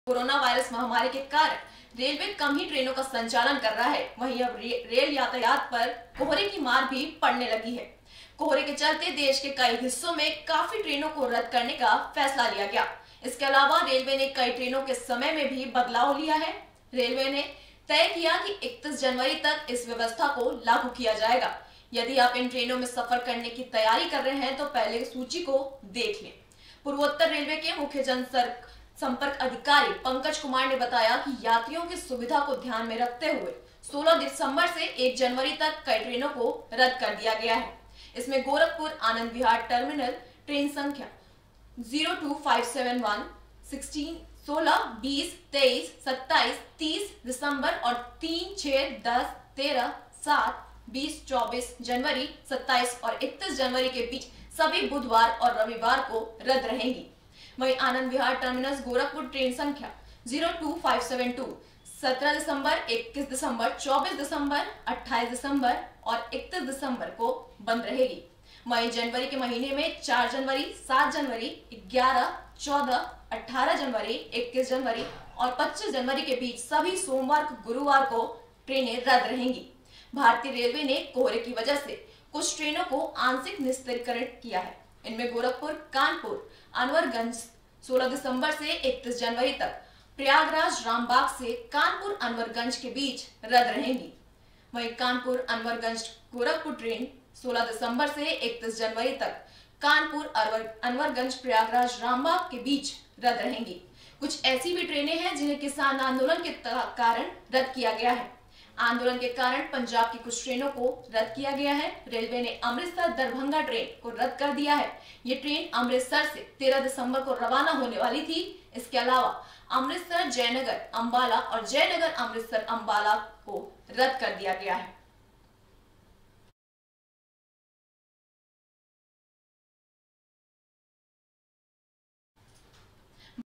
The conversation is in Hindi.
कोरोना वायरस महामारी के कारण रेलवे कम ही ट्रेनों का संचालन कर रहा है। वहीं अब रेल यातायात पर कोहरे की मार भी पड़ने लगी है। कोहरे के चलते देश के कई हिस्सों में काफी ट्रेनों को रद्द करने का फैसला लिया गया। इसके अलावा रेलवे ने कई ट्रेनों के समय में भी बदलाव लिया है। रेलवे ने तय किया कि 31 जनवरी तक इस व्यवस्था को लागू किया जाएगा। यदि आप इन ट्रेनों में सफर करने की तैयारी कर रहे हैं तो पहले सूची को देख लें। पूर्वोत्तर रेलवे के मुख्य जनसंपर्क अधिकारी पंकज कुमार ने बताया कि यात्रियों की सुविधा को ध्यान में रखते हुए 16 दिसंबर से 1 जनवरी तक कई ट्रेनों को रद्द कर दिया गया है। इसमें गोरखपुर आनंद विहार टर्मिनल ट्रेन संख्या 02571, 16, 16, 20, 23, 27, 30 दिसंबर और 3, 6, 10, 13, 7, 20, 24 जनवरी, 27 और 31 जनवरी के बीच सभी बुधवार और रविवार को रद्द रहेंगी। वहीं आनंद विहार टर्मिनस गोरखपुर ट्रेन संख्या 02572 17 दिसंबर, 21 दिसंबर, 24 दिसंबर, 28 दिसंबर और 31 दिसंबर को बंद रहेगी। वहीं जनवरी के महीने में 4 जनवरी, 7 जनवरी, 11, 14, 18 जनवरी, 21 जनवरी और 25 जनवरी के बीच सभी सोमवार को गुरुवार को ट्रेनें रद्द रहेंगी। भारतीय रेलवे ने कोहरे की वजह से कुछ ट्रेनों को आंशिक निस्तीर्णीकरण किया है। इनमें गोरखपुर कानपुर अनवरगंज 16 दिसंबर से 31 जनवरी तक, प्रयागराज रामबाग से कानपुर अनवरगंज के बीच रद्द रहेंगी। वहीं कानपुर अनवरगंज गोरखपुर ट्रेन 16 दिसंबर से 31 जनवरी तक कानपुर अनवरगंज प्रयागराज रामबाग के बीच रद्द रहेंगी। कुछ ऐसी भी ट्रेनें हैं जिन्हें किसान आंदोलन के कारण रद्द किया गया है। आंदोलन के कारण पंजाब की कुछ ट्रेनों को रद्द किया गया है। रेलवे ने अमृतसर दरभंगा ट्रेन को रद्द कर दिया है। ये ट्रेन अमृतसर से 13 दिसंबर को रवाना होने वाली थी। इसके अलावा अमृतसर जयनगर अंबाला और जयनगर अमृतसर अंबाला को रद्द कर दिया गया है।